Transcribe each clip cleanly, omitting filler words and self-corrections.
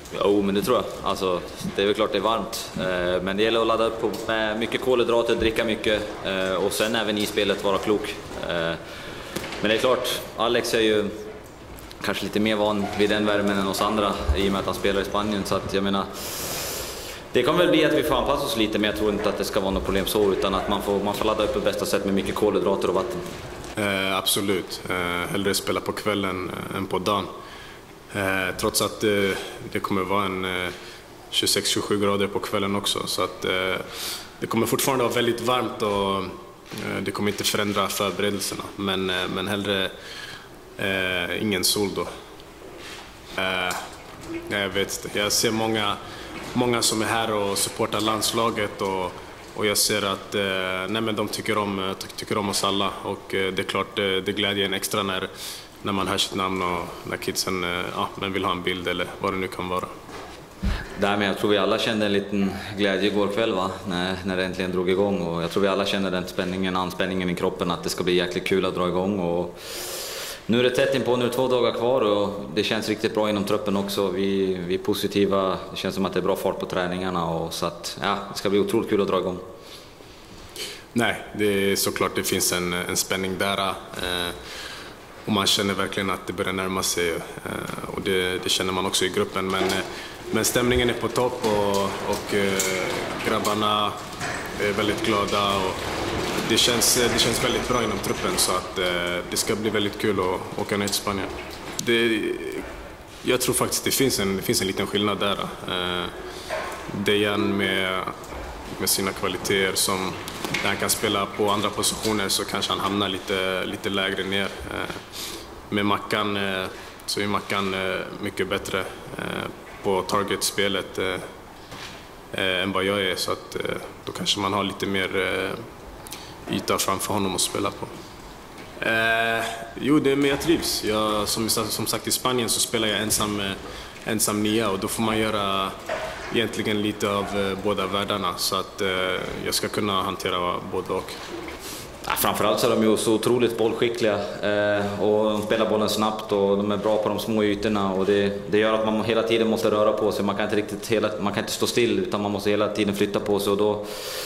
Jo, men det tror jag. Alltså, det är väl klart det är varmt. Men det gäller att ladda upp med mycket kolhydrater, dricka mycket och sen även i spelet vara klok. Men det är klart, Alex är ju kanske lite mer van vid den värmen än oss andra i och med att han spelar i Spanien. Så att jag menar, det kommer väl bli att vi får anpassa oss lite, men jag tror inte att det ska vara något problem så, utan att man får ladda upp på bästa sätt med mycket kolhydrater och vatten. Absolut. Hellre spela på kvällen än på dagen. Trots att det kommer vara en 26-27 grader på kvällen också. Så att det kommer fortfarande vara väldigt varmt och det kommer inte förändra förberedelserna. Men hellre ingen sol då. Jag vet inte. Jag ser många som är här och supportar landslaget och jag ser att de tycker om oss alla, och det är klart det glädjer en extra när man hör sitt namn och när kidsen vill ha en bild eller vad det nu kan vara. Därmed jag tror vi alla kände en liten glädje igår kväll, va? När det äntligen drog igång, och jag tror vi alla känner den anspänningen i kroppen att det ska bli jäkligt kul att dra igång. Och nu är det tätt inpå, nu är det 2 dagar kvar och det känns riktigt bra inom truppen också. Vi är positiva, det känns som att det är bra fart på träningarna, och så att det ska bli otroligt kul att dra igång. Nej, det är såklart det finns en spänning där och man känner verkligen att det börjar närma sig och det känner man också i gruppen, men stämningen är på topp och grabbarna är väldigt glada och det känns väldigt bra inom truppen, så att det ska bli väldigt kul att åka ner till Spanien. Jag tror faktiskt det finns en liten skillnad där. Dejan med sina kvaliteter, som när han kan spela på andra positioner så kanske han hamnar lite lägre ner. Med Mackan så är Mackan mycket bättre på target-spelet än vad jag är, så att då kanske man har lite mer yta framför honom att spela på. Men jag trivs. Som sagt, i Spanien så spelar jag ensam nia, och då får man göra egentligen lite av båda världarna, så att jag ska kunna hantera både och. Ja, framförallt så är de ju så otroligt bollskickliga och de spelar bollen snabbt och de är bra på de små ytorna, och det gör att man hela tiden måste röra på sig. Man kan inte stå still, utan man måste hela tiden flytta på sig, och då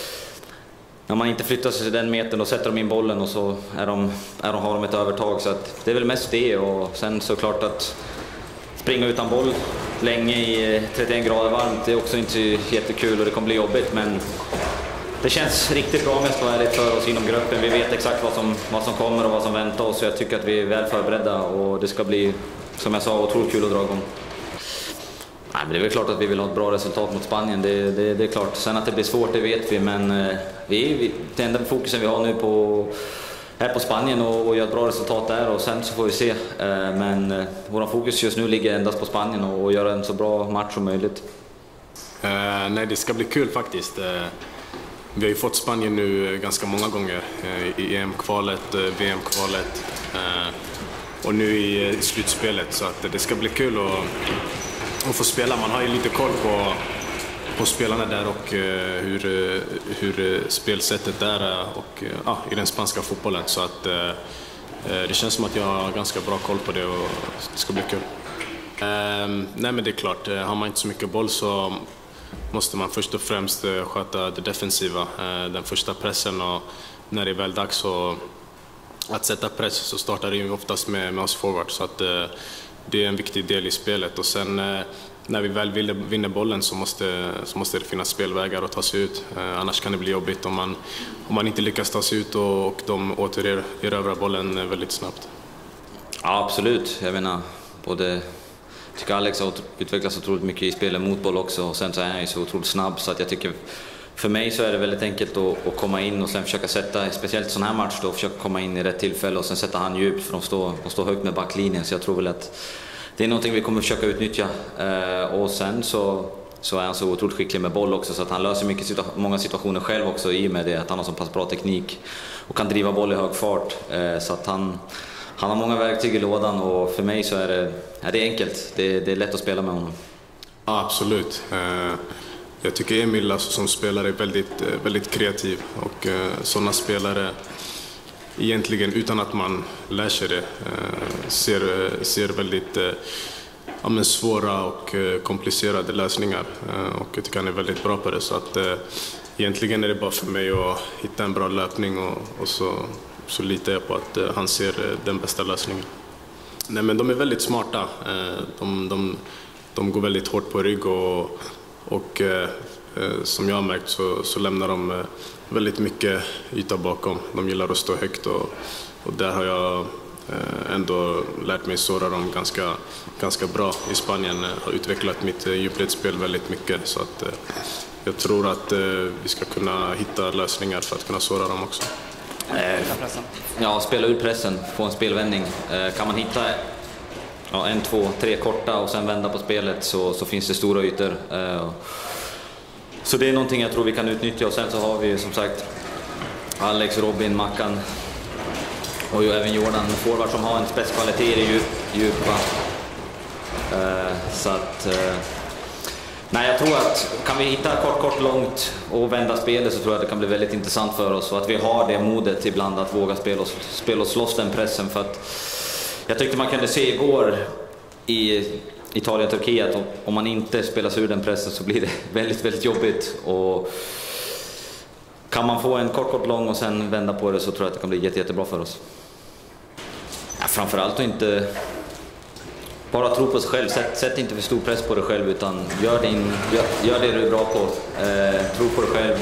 när man inte flyttar sig den metern, då sätter de in bollen och så har de ett övertag. Så att det är väl mest det, och sen såklart att springa utan boll länge i 31 grader varmt, det är också inte jättekul och det kommer bli jobbigt, men det känns riktigt bra mest för oss inom gruppen. Vi vet exakt vad som kommer och vad som väntar oss, så jag tycker att vi är väl förberedda och det ska bli, som jag sa, otroligt kul att dra igång. Nej, men det är väl klart att vi vill ha ett bra resultat mot Spanien, det är klart. Sen att det blir svårt, det vet vi, men det enda fokusen vi har nu här på Spanien och göra ett bra resultat där, och sen så får vi se. Men vår fokus just nu ligger endast på Spanien och göra en så bra match som möjligt. Nej, det ska bli kul faktiskt. Vi har ju fått Spanien nu ganska många gånger i EM-kvalet, VM-kvalet och nu i slutspelet, så att det ska bli kul att få spela. Man har ju lite koll på spelarna där och hur spelsättet är och i den spanska fotbollen, så att det känns som att jag har ganska bra koll på det och det ska bli kul. Nej, men det är klart, har man inte så mycket boll så måste man först och främst sköta det defensiva, den första pressen, och när det är väl dags att sätta press så startar det ju oftast med oss forward, så att det är en viktig del i spelet. Och sen när vi väl vinner bollen så måste det finnas spelvägar att ta sig ut, annars kan det bli jobbigt om man inte lyckas ta sig ut och de återerövrar bollen väldigt snabbt. Ja, absolut. Jag menar, jag tycker Alex har utvecklats otroligt mycket i spelet mot boll också, och sen så är han ju så otroligt snabb, så att jag tycker för mig så är det väldigt enkelt att komma in och sen försöka sätta, speciellt sån här match då, försöka komma in i rätt tillfälle och sen sätta han djupt, för de står högt med backlinjen, så jag tror väl att det är någonting vi kommer försöka utnyttja. Och sen så är han så otroligt skicklig med boll också, så att han löser många situationer själv också, i och med det att han har så pass bra teknik och kan driva boll i hög fart, så att han har många verktyg i lådan, och för mig så är det enkelt. Det är lätt att spela med honom. Ja, absolut. Jag tycker Emil som spelare är väldigt, väldigt kreativ, och sådana spelare egentligen utan att man lär sig det ser väldigt men svåra och komplicerade lösningar. Och jag tycker han är väldigt bra på det. Så att egentligen är det bara för mig att hitta en bra löpning och så litar jag på att han ser den bästa lösningen. Nej, men de är väldigt smarta. De går väldigt hårt på rygg och som jag har märkt så lämnar de väldigt mycket yta bakom. De gillar att stå högt och där har jag ändå lärt mig såra dem ganska bra i Spanien. Har utvecklat mitt djupledsspel väldigt mycket, så att jag tror att vi ska kunna hitta lösningar för att kunna såra dem också. Ja, spela ur pressen, få en spelvändning. Kan man hitta 1, 2, 3 korta och sen vända på spelet så finns det stora ytor. Så det är någonting jag tror vi kan utnyttja, och sen så har vi som sagt Alex, Robin, Mackan och ju även Jordan, forward som har en spetskvalitet i djupa. Så att nej, jag tror att kan vi hitta kort långt och vända spelet så tror jag att det kan bli väldigt intressant för oss, och att vi har det modet ibland att våga spela och slåss den pressen. För att jag tyckte man kunde se igår i Italien-Turkiet, om man inte spelar sig ur den pressen så blir det väldigt, väldigt jobbigt. Och kan man få en kort lång och sen vända på det så tror jag att det kan bli jättebra för oss. Ja, framförallt att inte bara tro på sig själv. Sätt inte för stor press på dig själv, utan gör det du är bra på. Tro på dig själv.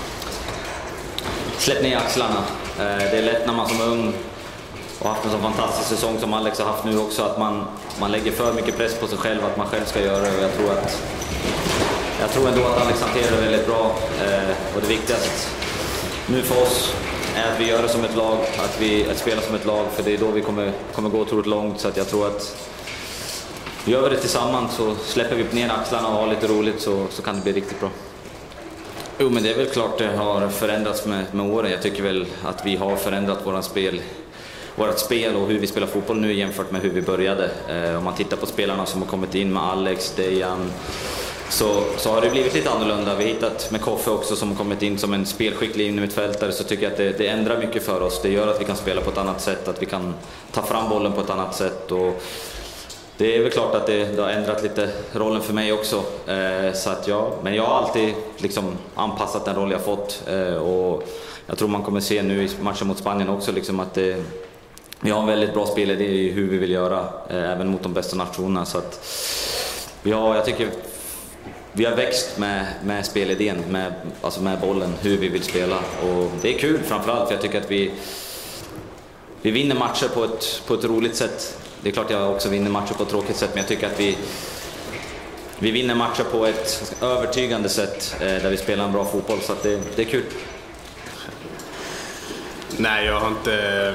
Släpp ner axlarna. Det är lätt när man som ung och haft en så fantastisk säsong som Alex har haft nu också, att man lägger för mycket press på sig själv, att man själv ska göra det. Och jag tror ändå att Alex hanterar det väldigt bra. Och det viktigaste nu för oss är att vi gör det som ett lag, att spela som ett lag, för det är då vi kommer gå otroligt långt. Så att jag tror att gör vi det tillsammans så släpper vi ner axlarna och har lite roligt, så kan det bli riktigt bra. Jo, men det är väl klart det har förändrats med åren. Jag tycker väl att vi har förändrat vårt spel och hur vi spelar fotboll nu jämfört med hur vi började. Om man tittar på spelarna som har kommit in med Alex, Dejan, så har det blivit lite annorlunda. Vi har hittat med Koffe också som har kommit in som en spelskicklig innermittfältare, så tycker jag att det ändrar mycket för oss. Det gör att vi kan spela på ett annat sätt, att vi kan ta fram bollen på ett annat sätt. Och det är väl klart att det har ändrat lite rollen för mig också. Så att men jag har alltid liksom anpassat den roll jag fått. Och jag tror man kommer se nu i matchen mot Spanien också liksom att vi har en väldigt bra spelidé i hur vi vill göra, även mot de bästa nationerna. Så att jag tycker vi har växt med spelidén, med bollen, hur vi vill spela. Och det är kul framförallt, för jag tycker att vi vinner matcher på ett roligt sätt. Det är klart jag också vinner matcher på ett tråkigt sätt, men jag tycker att vi vinner matcher på ett övertygande sätt där vi spelar en bra fotboll, så att det är kul. Nej, jag har inte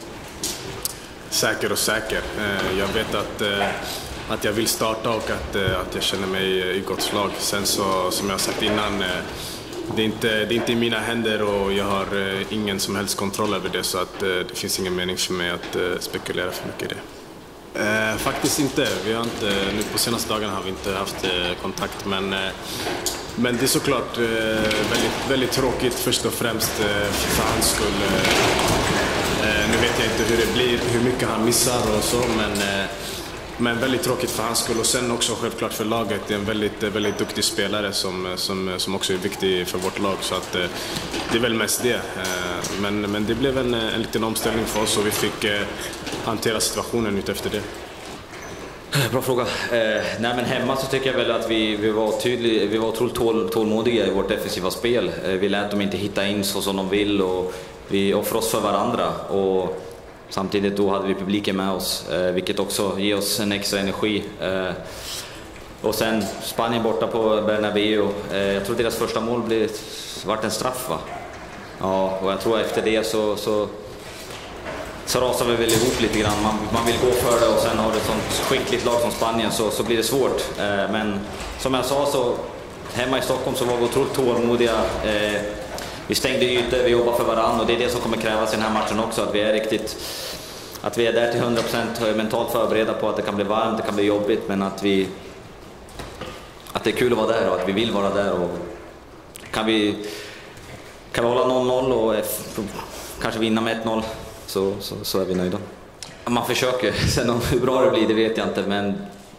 säker. Jag vet att jag vill starta och att jag känner mig i gott slag. Sen så, som jag sagt innan, det är inte i mina händer och jag har ingen som helst kontroll över det, så att det finns ingen mening för mig att spekulera för mycket i det. Faktiskt inte. Nu på senaste dagarna har vi inte haft kontakt, men det är såklart väldigt, väldigt tråkigt först och främst för hans skull. Nu vet jag inte hur det blir, hur mycket han missar och så, men väldigt tråkigt för hans skull, och sen också självklart för laget. Det är en väldigt, väldigt duktig spelare som också är viktig för vårt lag, så att det är väl mest det. Men det blev en liten omställning för oss och vi fick hantera situationen ut efter det. Bra fråga. Nej, men hemma så tycker jag väl att vi var otroligt tålmodiga i vårt defensiva spel. Vi lät dem inte hitta in så som de vill, och vi offrar oss för varandra. Och samtidigt då hade vi publiken med oss, vilket också ger oss en extra energi. Och sen Spanien borta på Bernabéu. Jag tror deras första mål vart en straff, va? Ja, och jag tror efter det så rasar vi väl ihop lite grann. Man vill gå för det, och sen har du ett sånt skickligt lag som Spanien så blir det svårt. Men som jag sa, så hemma i Stockholm så var vi otroligt tålmodiga. Vi stängde ytor, vi jobbar för varandra, och det är det som kommer krävas i den här matchen också. Att vi är där till 100% mentalt förberedda på att det kan bli varmt, det kan bli jobbigt, men att det är kul att vara där och att vi vill vara där. Och kan vi hålla 0-0 och kanske vinna med 1-0 så är vi nöjda. Man försöker, sen hur bra det blir det vet jag inte, men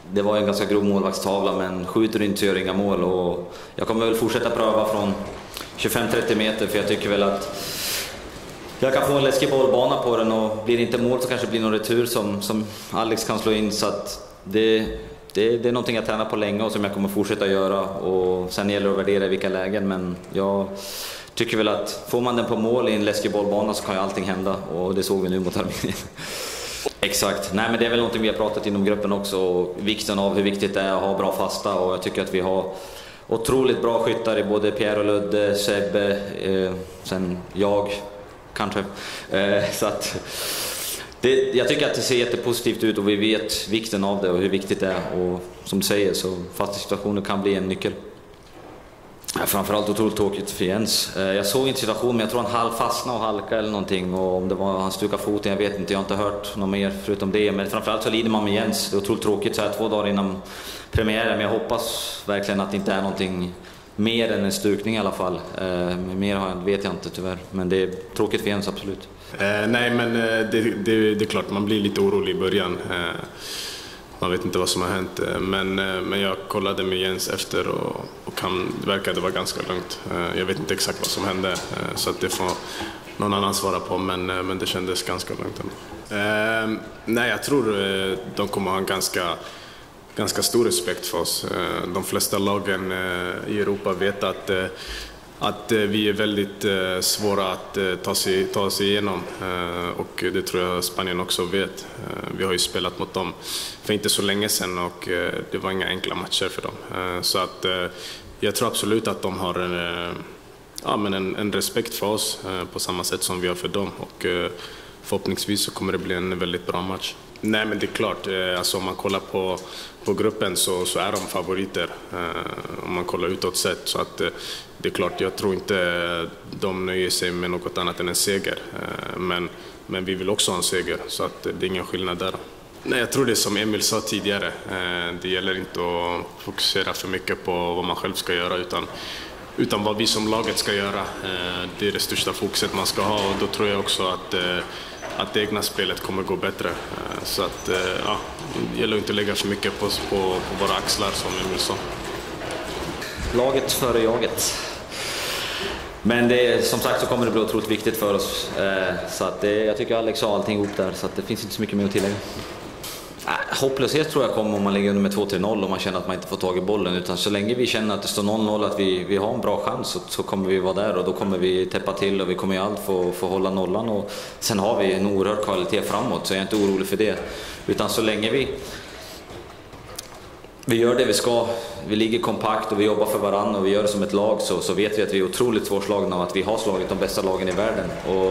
det var en ganska grov målvaktstavla, men skjuter inte så gör inga mål. Och jag kommer väl fortsätta pröva från 25-30 meter, för jag tycker väl att jag kan få en läskig bollbana på den, och blir det inte mål så kanske det blir någon retur som Alex kan slå in. Så att det är någonting jag tränar på länge och som jag kommer fortsätta göra. Och sen gäller det att värdera i vilka lägen, men jag tycker väl att får man den på mål i en läskig bollbana så kan ju allting hända, och det såg vi nu mot Armenien. Exakt. Nej, men det är väl någonting vi har pratat inom gruppen också, och vikten av hur viktigt det är att ha bra fasta, och jag tycker att vi har otroligt bra skyttar i både Pierre och Ludde, Sebbe, sen jag kanske. Så att jag tycker att det ser jättepositivt ut, och vi vet vikten av det och hur viktigt det är, och som du säger så fasta situationer kan bli en nyckel. Framförallt otroligt tråkigt för Jens. Jag såg inte situationen, men jag tror han halv fastnade och halka eller någonting, och om det var han stukade foten, jag vet inte, jag har inte hört något mer förutom det. Men framförallt så lider man med Jens. Det är otroligt tråkigt så här 2 dagar innan premiären, men jag hoppas verkligen att det inte är någonting mer än en stukning i alla fall. Mer vet jag inte tyvärr, men det är tråkigt för Jens, absolut. Nej, men det är klart man blir lite orolig i början. Man vet inte vad som har hänt, men jag kollade med Jens efter och det verkade vara ganska lugnt. Jag vet inte exakt vad som hände, så att det får någon annan svara på, men det kändes ganska lugnt ändå. Nej, jag tror de kommer ha en ganska stor respekt för oss. De flesta lagen i Europa vet att vi är väldigt svåra att ta sig igenom, och det tror jag Spanien också vet. Vi har ju spelat mot dem för inte så länge sedan, och det var inga enkla matcher för dem. Så att jag tror absolut att de har en respekt för oss på samma sätt som vi har för dem, och förhoppningsvis så kommer det bli en väldigt bra match. Nej, men det är klart, alltså om man kollar på gruppen så är de favoriter om man kollar utåt sett, så att det är klart, jag tror inte de nöjer sig med något annat än en seger, men vi vill också ha en seger, så att det är ingen skillnad där. Nej, jag tror det som Emil sa tidigare, det gäller inte att fokusera för mycket på vad man själv ska göra, utan vad vi som laget ska göra. Det är det största fokuset man ska ha, och då tror jag också att det egna spelet kommer gå bättre. Så att det gäller inte att lägga för mycket på våra axlar, som Emil sa. Laget före jaget. Men som sagt så kommer det bli otroligt viktigt för oss. Så att jag tycker Alex sa allting ihop där, så att det finns inte så mycket mer att tillägga. Hopplöshet tror jag kommer om man ligger under med 2-3-0 och man känner att man inte får tag i bollen, utan så länge vi känner att det står 0-0, att vi har en bra chans, så kommer vi vara där, och då kommer vi täppa till, och vi kommer ju allt få hålla nollan, och sen har vi en oerhörd kvalitet framåt, så jag är inte orolig för det, utan så länge vi gör det vi ska, vi ligger kompakt och vi jobbar för varandra och vi gör det som ett lag, så vet vi att vi är otroligt svårslagna och att vi har slagit de bästa lagen i världen.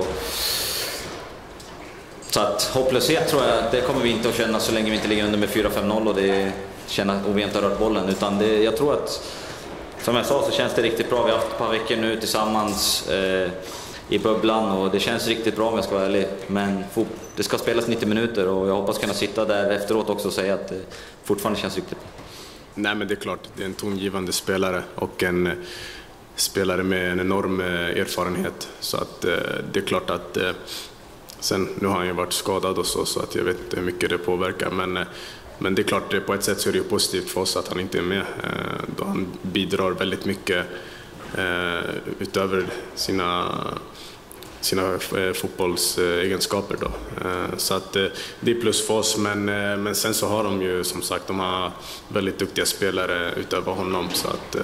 Så att hopplöshet tror jag, det kommer vi inte att känna så länge vi inte ligger under med 4-5-0 och vi inte har rört bollen, utan jag tror att, som jag sa, så känns det riktigt bra. Vi har haft ett par veckor nu tillsammans i bubblan, och det känns riktigt bra om jag ska vara ärlig, men det ska spelas 90 minuter och jag hoppas kunna sitta där efteråt också och säga att det fortfarande känns riktigt bra. Nej, men det är klart, det är en tongivande spelare och en spelare med en enorm erfarenhet, så att det är klart att sen, nu har han ju varit skadad och så att jag vet inte hur mycket det påverkar, men det är klart, på ett sätt så är det ju positivt för oss att han inte är med, då han bidrar väldigt mycket utöver sina fotbollsegenskaper då. Så att det är plus för oss, men sen så har de ju, som sagt, de har väldigt duktiga spelare utöver honom, så att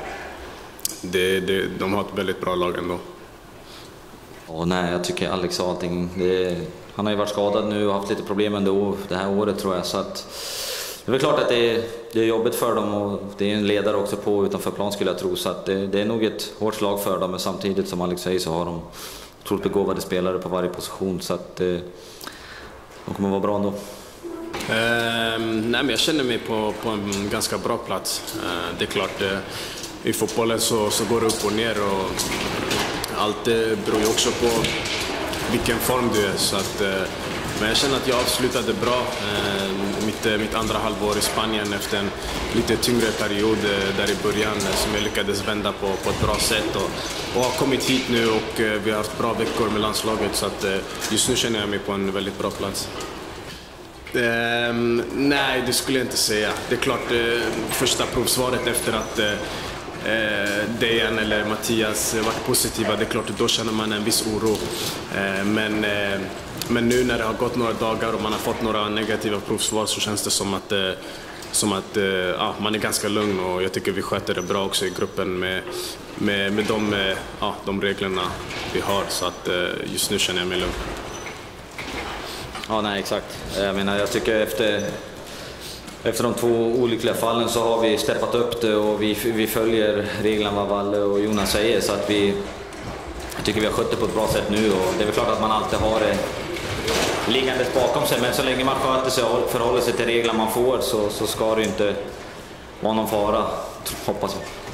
de har ett väldigt bra lag ändå. Nej, jag tycker Alex sa allting. Han har ju varit skadad nu och haft lite problem ändå det här året, tror jag, så att det är väl klart att det är jobbigt för dem, och det är en ledare också på utanför plan, skulle jag tro, så att det är nog ett hårt slag för dem, men samtidigt, som Alex säger, så har de otroligt begåvade spelare på varje position, så att de kommer vara bra ändå. Nej, men jag känner mig på en ganska bra plats. Det är klart, i fotbollen så går det upp och ner, och allt beror ju också på vilken form du är, så att, men jag känner att jag avslutade bra mitt andra halvår i Spanien efter en lite tyngre period där i början, som jag lyckades vända på ett bra sätt, och har kommit hit nu, och vi har haft bra veckor med landslaget, så att just nu känner jag mig på en väldigt bra plats. Nej, det skulle jag inte säga. Det är klart, första provsvaret efter att Dejan eller Mattias varit positiva, det är klart att då känner man en viss oro. Men nu när det har gått några dagar och man har fått några negativa provsvar så känns det som att man är ganska lugn, och jag tycker vi sköter det bra också i gruppen med de reglerna vi har, så att just nu känner jag mig lugn. Ja, nej, exakt. Jag tycker efter de 2 olyckliga fallen så har vi steppat upp det, och vi följer reglerna vad Valle och Jonas säger, så att jag tycker vi har skött det på ett bra sätt nu. Och det är väl klart att man alltid har det liggandes bakom sig, men så länge man sköter sig och förhåller sig till reglerna man får så ska det inte vara någon fara, hoppas jag.